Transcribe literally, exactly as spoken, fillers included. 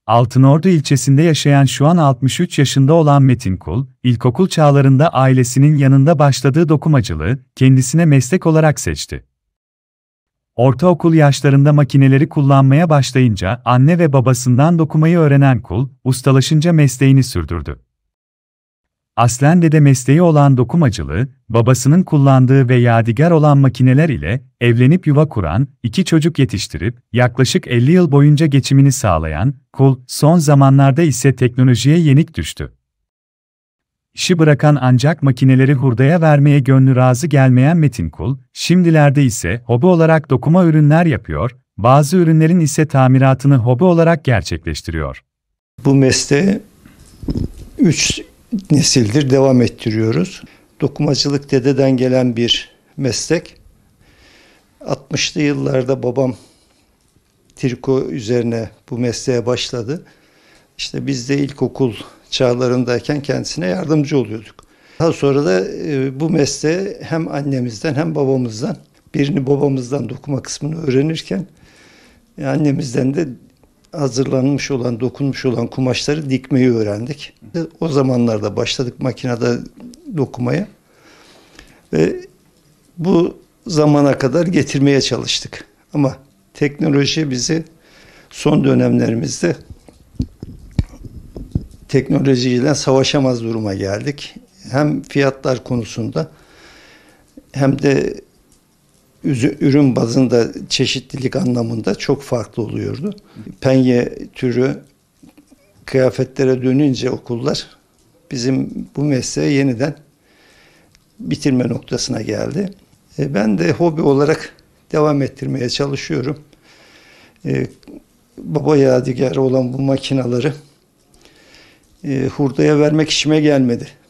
Altınordu ilçesinde yaşayan şu an altmış üç yaşında olan Metin Kul, ilkokul çağlarında ailesinin yanında başladığı dokumacılığı kendisine meslek olarak seçti. Ortaokul yaşlarında makineleri kullanmaya başlayınca anne ve babasından dokumayı öğrenen Kul, ustalaşınca mesleğini sürdürdü. Aslen dede mesleği olan dokumacılığı, babasının kullandığı ve yadigar olan makineler ile evlenip yuva kuran, iki çocuk yetiştirip yaklaşık elli yıl boyunca geçimini sağlayan Kul, son zamanlarda ise teknolojiye yenik düştü. İşi bırakan ancak makineleri hurdaya vermeye gönlü razı gelmeyen Metin Kul, şimdilerde ise hobi olarak dokuma ürünler yapıyor, bazı ürünlerin ise tamiratını hobi olarak gerçekleştiriyor. Bu mesleği üç nesildir devam ettiriyoruz. Dokumacılık dededen gelen bir meslek. altmışlı yıllarda babam triko üzerine bu mesleğe başladı. İşte biz de ilkokul çağlarındayken kendisine yardımcı oluyorduk. Daha sonra da e, bu mesleği hem annemizden hem babamızdan, birini babamızdan dokuma kısmını öğrenirken e, annemizden de hazırlanmış olan, dokunmuş olan kumaşları dikmeyi öğrendik. O zamanlarda başladık makinede dokumaya ve bu zamana kadar getirmeye çalıştık. Ama teknoloji bizi son dönemlerimizde teknolojiyle savaşamaz duruma geldik. Hem fiyatlar konusunda hem de ürün bazında çeşitlilik anlamında çok farklı oluyordu. Penye türü kıyafetlere dönünce okullar bizim bu mesleği yeniden bitirme noktasına geldi. Ben de hobi olarak devam ettirmeye çalışıyorum. Baba yadigarı olan bu makinaları hurdaya vermek işime gelmedi.